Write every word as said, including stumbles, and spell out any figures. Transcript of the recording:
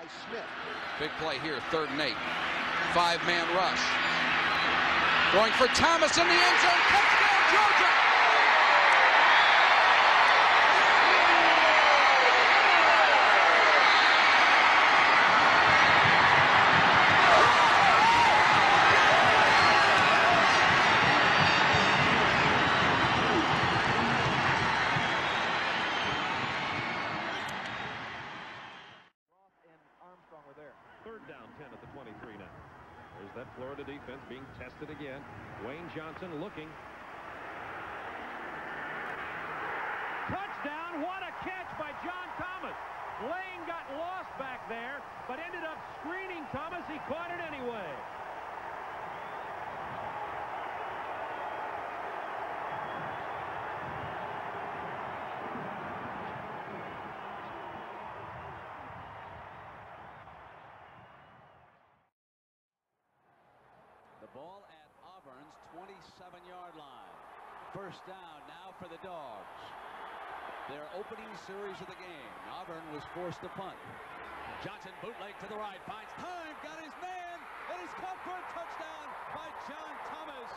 by Smith. Big play here, third and eight. Five-man rush. Going for Thomas in the end zone. Touchdown, Georgia! Third down, ten at the twenty-three now. There's that Florida defense being tested again. Wayne Johnson looking. Touchdown! What a catch by John Thomas. Lane got lost back there, but ended up screening Thomas. He caught it anyway. The ball at Auburn's twenty-seven yard line. First down now for the Dogs. Their opening series of the game. Auburn was forced to punt. Johnson bootleg to the right. Finds time. Got his man. And he's caught for a touchdown by John Thomas.